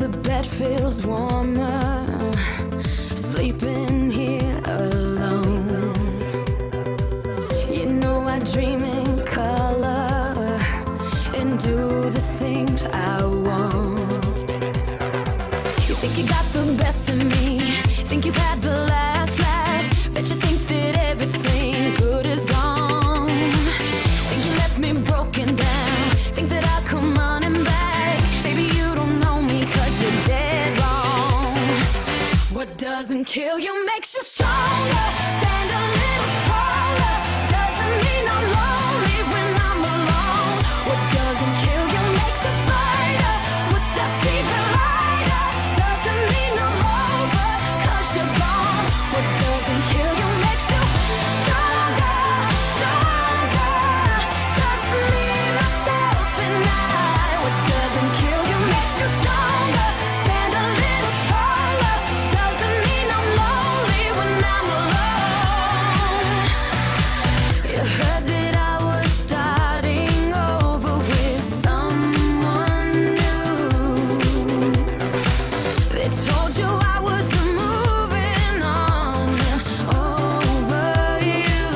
the bed feels warmer, sleeping here alone. You know I dream in color and do the things I want. You think you got the best of me, think you've had the last laugh, bet you think that everything good is gone. Think you left me broken down, think that I'll come running back. Baby, you don't know me 'cause you're dead wrong. What doesn't kill you makes you stronger. Stand a little taller. Doesn't mean I'm lonely when I'm alone. What doesn't kill you makes a fighter. Footsteps even lighter. Doesn't mean I'm over 'cause you're gone. What doesn't kill you makes you stronger, stronger. Just me, myself, and I. What doesn't kill you makes you stronger. Stand a little taller. Doesn't mean I'm lonely when I'm alone. You heard that I was starting over with someone new. They told you I was moving on over you.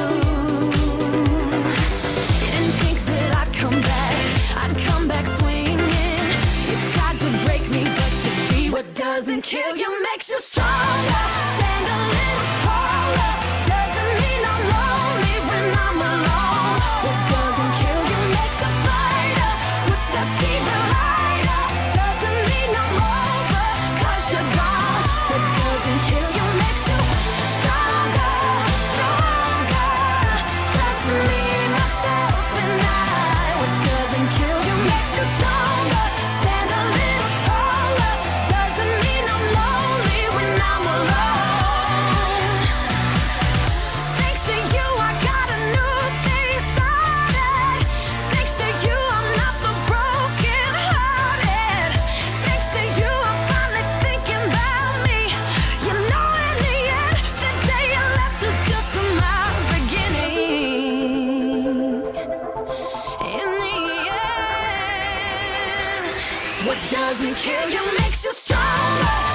You didn't think that I'd come back swinging. You tried to break me, but you see what doesn't kill you makes you stronger. Stand a little taller. Doesn't mean I'm lonely when I'm alone. What doesn't kill you makes a fighter. Footsteps even lighter. Doesn't mean I'm over 'cause you're gone. What doesn't kill you makes you stronger, stronger. Just me, myself, and I. What doesn't kill you makes you stronger. Stand a little taller. Doesn't mean I'm lonely when I'm alone. Thanks to you, I got a new thing started. Thanks to you, I'm not the broken hearted. Thanks to you, I'm finally thinking about me. You know, in the end, the day you left was just my beginning. In the end, what doesn't kill you makes you stronger.